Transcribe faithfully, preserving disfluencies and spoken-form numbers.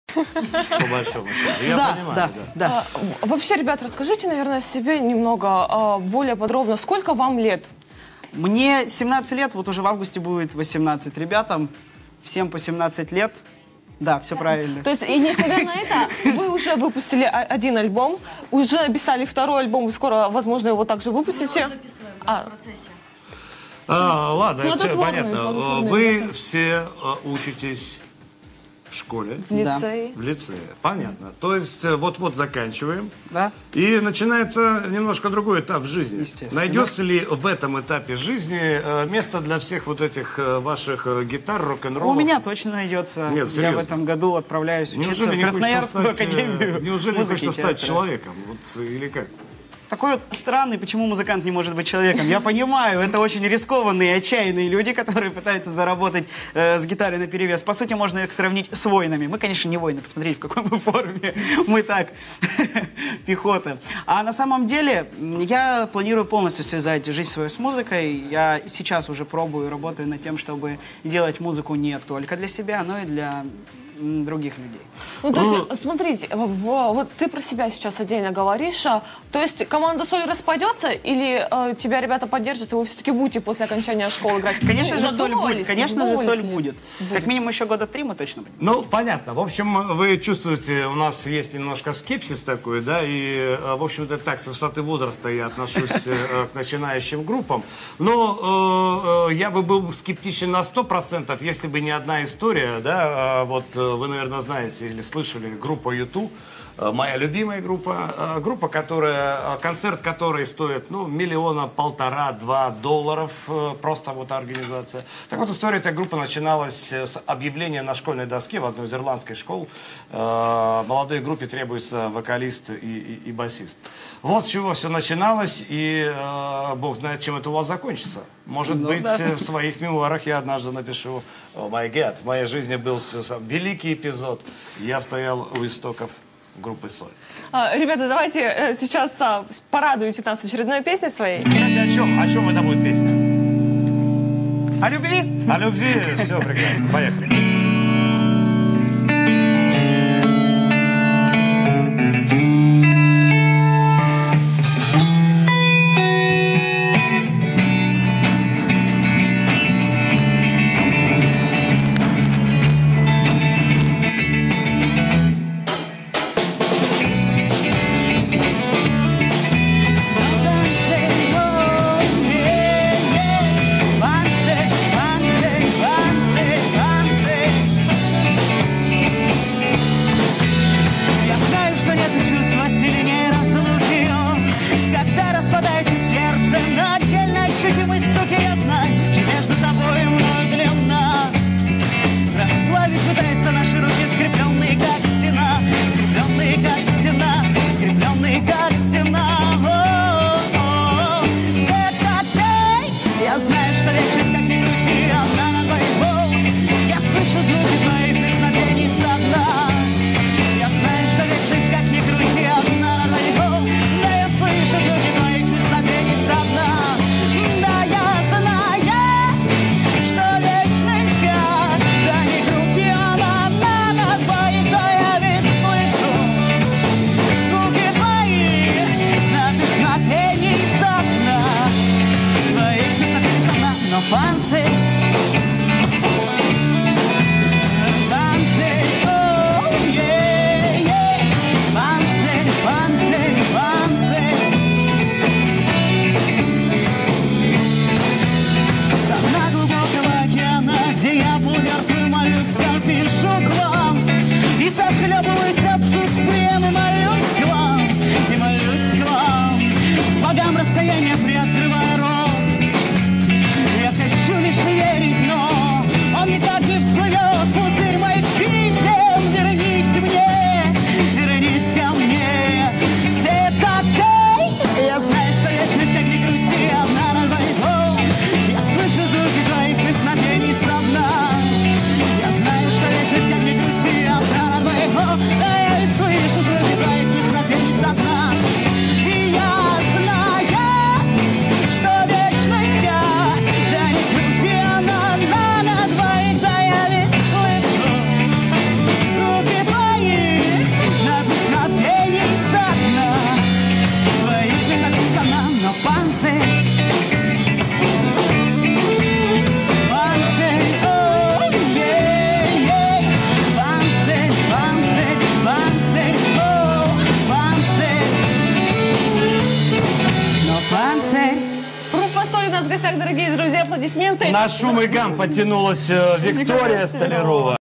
По большому счету. Я да, понимаю, да, да. да. А, вообще, ребят, расскажите, наверное, о себе немного а, более подробно. Сколько вам лет? Мне семнадцать лет, вот уже в августе будет восемнадцать. Ребятам всем по семнадцать лет. Да, все правильно. То есть, и несмотря на это, вы уже выпустили один альбом, уже написали второй альбом, и скоро, возможно, его также выпустите. Мы его записываем, да, А. в процессе. А, ладно, все Плодотворные, понятно. плодотворные Вы ребята. все а, учитесь в школе, В лицее. в лицее. Понятно. То есть э, вот-вот заканчиваем. Да? И начинается немножко другой этап жизни. Естественно. Найдется ли в этом этапе жизни э, место для всех вот этих э, ваших э, гитар, рок-н-роллов? У меня точно найдется. Нет, Я серьезно. в этом году отправляюсь учиться Неужели в не хочется Красноярскую стать, э, академию неужели не музыки и хочется стать театра. человеком? Вот, или как? Такой вот странный, почему музыкант не может быть человеком. Я понимаю, это очень рискованные, отчаянные люди, которые пытаются заработать э, с гитарой наперевес. По сути, можно их сравнить с воинами. Мы, конечно, не воины, посмотрите, в какой мы форме. Мы так, пехота. А на самом деле, я планирую полностью связать жизнь свою с музыкой. Я сейчас уже пробую, работаю над тем, чтобы делать музыку не только для себя, но и для м, других людей. Ну, то есть, смотрите, в- в- вот ты про себя сейчас отдельно говоришь. а, То есть команда «Соль» распадется, или э, тебя ребята поддержат, и вы все-таки будете после окончания школы играть? Конечно Ну, же, соль задумывались, будет. Конечно же, соль задумывались? будет. Как минимум еще года три мы точно будем. Ну, понятно. В общем, вы чувствуете, у нас есть немножко скепсис такой, да, и, э, в общем-то, так, с высоты возраста я отношусь э, к начинающим группам. Но э, э, я бы был скептичен на сто процентов, если бы не одна история, да, э, вот э, вы, наверное, знаете или слышали группу юту. Моя любимая группа, э, группа, которая, э, концерт которой стоит, ну, миллиона полтора-два долларов, э, просто вот организация. Так вот, история этой группы начиналась с объявления на школьной доске в одной из ирландских школ. Э, молодой группе требуется вокалист и, и, и басист. Вот с чего все начиналось, и э, бог знает, чем это у вас закончится. Может Ну, быть, да. э, в своих мемуарах я однажды напишу: «О май гад, в моей жизни был с- с- великий эпизод. Я стоял у истоков группы «Соль». А, ребята, давайте э, сейчас а, с- порадуйте нас очередной песней своей. Кстати, о чем? О чем это будет песня? О любви? О любви. Все прекрасно. Поехали. Я знаю, что нет чувства сильнее разлуки, но когда распадается сердце на отдельно ощутимые стуки, я знаю, что между тобой и мной длина. Расплавить пытаются наши руки, скрепленные как стена, скрепленные как стена, скрепленные как стена. О-о-о. Т-та-тей. Я знаю, что вечность, как ни крути, одна на двоих. Я слышу звуки твоих песнопений со дна. Я знаю, что вечность, как ни крути, одна на двоих. Да, я слышу звуки твоих песнопений со дна. Да, я знаю, что вечность, как да ни крути, она одна на двоих. Да, я ведь слышу звуки твоих на песнопений со дна. Твоих песнопений со дна. Но фанцы пишу к вам и захлебываюсь отсутствием, и молюсь к вам, и молюсь к вам. Богам расстояние приоткрывая рот, я хочу лишь верить, но он никак не всплывет. Пузырь моих писем, вернись мне, вернись ко мне. Т-та-тей. Я знаю, что вечность, как ни крути, одна на двоих. Я слышу звуки твоих песнопений со дна. Я знаю, что вечность, как ни крути, одна на двоих. Да я ведь слышу звуки твоих песнопений со дна. И я знаю, что вечность, как да ни крути, она одна на двоих. Да я ведь слышу звуки твоих нас в гостях, дорогие друзья, аплодисменты. На шум и гам потянулась э, Виктория Столярова.